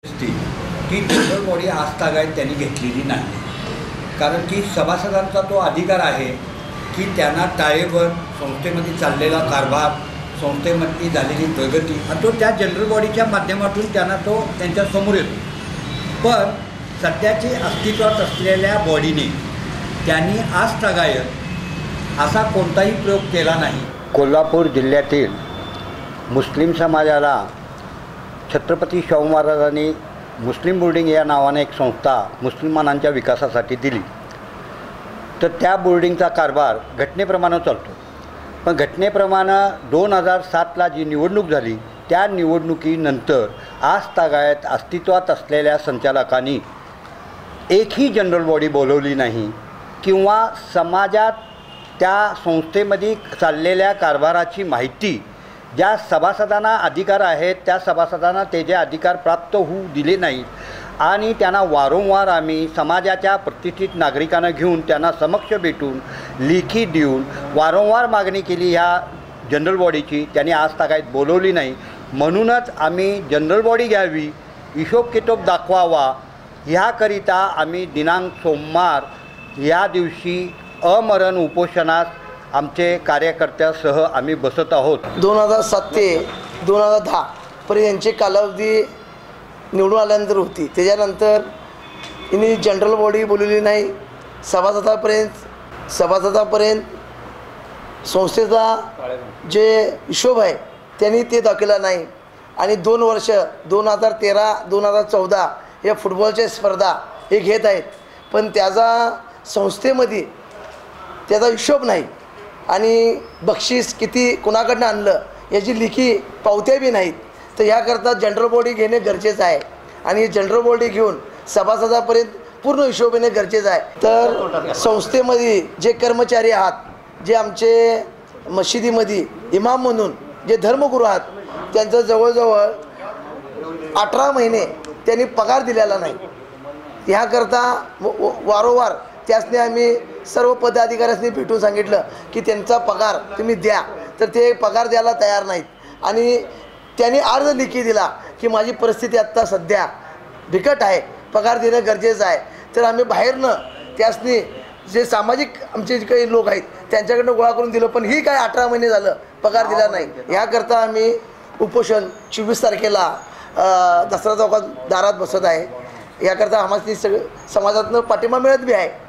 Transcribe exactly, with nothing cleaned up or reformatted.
ती general body आजतागायत त्यांनी घेतलेली नाही, कारण की सभासदांचा तो अधिकार आहे की त्यांना टाळेबंद संस्थेमध्ये चाललेला कारभार, संस्थेमध्ये झालेली प्रगती आणि तो त्या जनरल बॉडीच्या माध्यमातून त्यांना तो त्यांच्या समोर येतो। पण सध्याची अस्तित्वात असलेल्या बॉडीने त्यांनी आजतागायत असा कोणताही प्रयोग केला नाही। कोल्हापूर जिल्ह्यातील मुस्लिम समाजाला छत्रपती शाहू महाराजांनी मुस्लिम बोर्डिंग या नावाने एक संस्था मुस्लिमानांच्या विकासासाठी दिली, तर त्या बोर्डिंगचा कारभार घटनेप्रमाणे चालतो। पण घटनेप्रमाणे दोन हजार सातला जी निवडणूक झाली त्या निवडणुकीनंतर आजतागायत अस्तित्वात असलेल्या संचालकांनी एकही जनरल बॉडी बोलवली नाही किंवा समाजात त्या संस्थेमध्ये चाललेल्या कारभाराची माहिती ज्या सभासदांना अधिकार आहेत त्या सभासदांना त्याचे अधिकार प्राप्त होऊ दिले नाहीत आणि त्यांना वारंवार आम्ही समाजाच्या प्रतिष्ठित नागरिकांना घेऊन त्यांना समक्ष भेटून लेखी देऊन वारंवार मागणी केली ह्या जनरल बॉडीची, त्यांनी आजतागायत बोलवली नाही। म्हणूनच आम्ही जनरल बॉडी घ्यावी, हिशोब किताब दाखवावा ह्याकरिता आम्ही दिनांक सोमवार या दिवशी अमरण उपोषणास आमचे कार्यकर्त्यासह आम्ही बसत आहोत। दोन हजार सात ते दोन हजार दहा पर्यंत यांची कालावधी निवडून आल्यानंतर होती। त्याच्यानंतर यांनी जनरल बॉडी बोलवली नाही, सभासदापर्यंत सभासदापर्यंत संस्थेचा जे हिशोब आहे त्यांनी ते दाखवला नाही। आणि दोन वर्ष दोन हजार तेरा दोन हजार चौदा या फुटबॉलच्या स्पर्धा हे घेत आहेत, पण त्याचा संस्थेमध्ये त्याचा हिशोब नाही आणि बक्षीस किती कोणाकडनं आणलं याची लिखी पावत्या बी नाहीत। तर ह्याकरता जनरल बॉडी घेणे गरजेचं आहे आणि जनरल बॉडी घेऊन सभासदापर्यंत पूर्ण हिशोब येणे गरजेचं आहे। तर संस्थेमध्ये जे कर्मचारी आहात, जे आमचे मशिदीमध्ये इमाम म्हणून जे धर्मगुरू आहात, त्यांचं जवळजवळ अठरा महिने त्यांनी पगार दिलेला नाही। ह्याकरता वारंवार त्यासने आम्ही सर्व पदाधिकाऱ्यांनी भेटून सांगितलं की त्यांचा पगार तुम्ही द्या, तर ते पगार द्यायला तयार नाहीत। आणि त्यांनी अर्ज लिखी दिला की माझी परिस्थिती आत्ता सध्या बिकट आहे, पगार देणं गरजेचं आहे। तर आम्ही बाहेरनं त्यासनी जे सामाजिक आमचे जे काही लोक आहेत त्यांच्याकडनं गोळा करून दिलं, पण ही काय अठरा महिने झालं पगार दिला नाही। ह्याकरता आम्ही उपोषण चोवीस तारखेला दसरा चौकात दारात बसत आहे। याकरता आम्हाला सगळं समाजातनं पाठिंबा मिळत बी आहे।